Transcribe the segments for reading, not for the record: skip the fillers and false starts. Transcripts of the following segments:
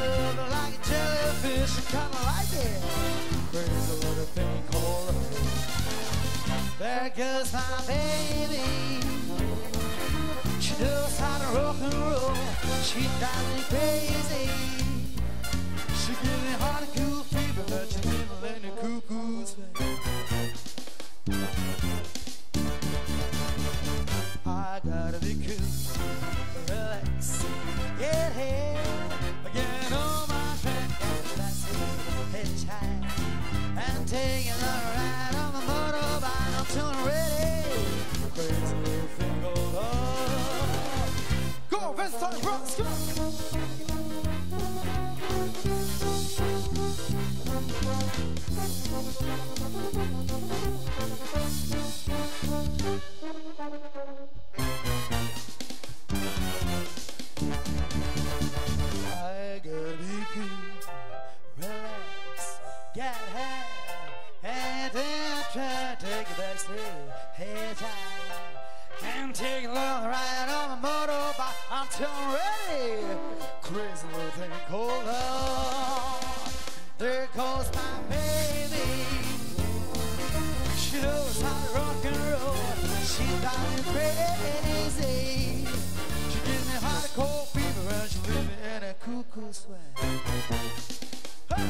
love her like a jellyfish, I kinda like it. Crazy little thing called love. There goes my baby. She knows how to rock and roll. She drives me crazy. She gives me hot and cool fever, but she never let the cuckoo's fly. I gotta be cool, relax, get here, get on my track, and that's it, hitchhike, and taking a ride on the motorbike until I'm ready. Crazy little thing goes on. Go, Valentine Bros, come on. I gotta be cool, relax, get high, and then try to take it backstage, hey time, and take a long ride on the motorbike until I'm ready. Crazy little thing called love. There goes my baby. She knows how to rock and roll. She drives me crazy. She gives me hot and cold fever, and she leaves me in a cuckoo sweat. Hey!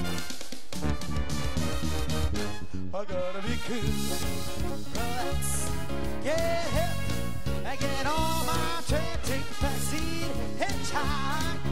I gotta be cool, relax, get hip, and get on my train, take the backseat, hitchhike.